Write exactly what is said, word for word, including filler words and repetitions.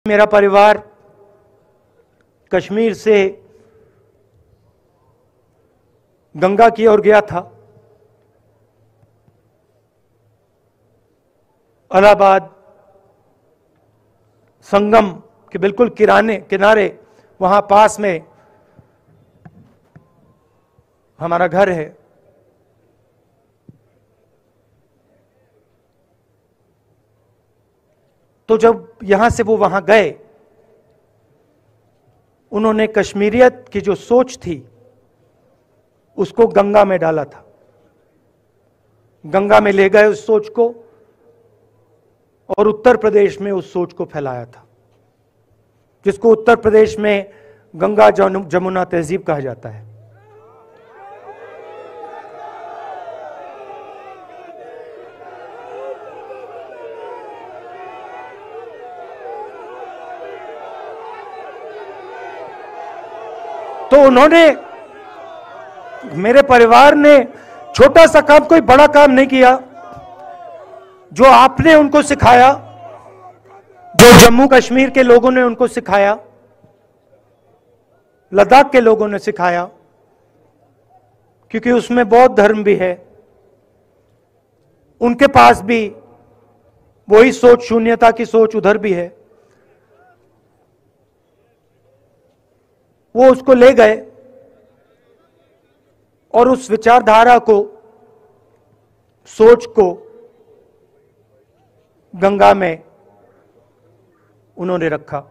मेरा परिवार कश्मीर से गंगा की ओर गया था। इलाहाबाद संगम के बिल्कुल किराने किनारे वहां पास में हमारा घर है। तो जब यहां से वो वहां गए, उन्होंने कश्मीरियत की जो सोच थी उसको गंगा में डाला था, गंगा में ले गए उस सोच को और उत्तर प्रदेश में उस सोच को फैलाया था, जिसको उत्तर प्रदेश में गंगा जमुना तहजीब कहा जाता है। तो उन्होंने, मेरे परिवार ने छोटा सा काम, कोई बड़ा काम नहीं किया। जो आपने उनको सिखाया, जो जम्मू कश्मीर के लोगों ने उनको सिखाया, लद्दाख के लोगों ने सिखाया, क्योंकि उसमें बौद्ध धर्म भी है, उनके पास भी वही सोच, शून्यता की सोच उधर भी है। वो उसको ले गए और उस विचारधारा को, सोच को गंगा में उन्होंने रखा।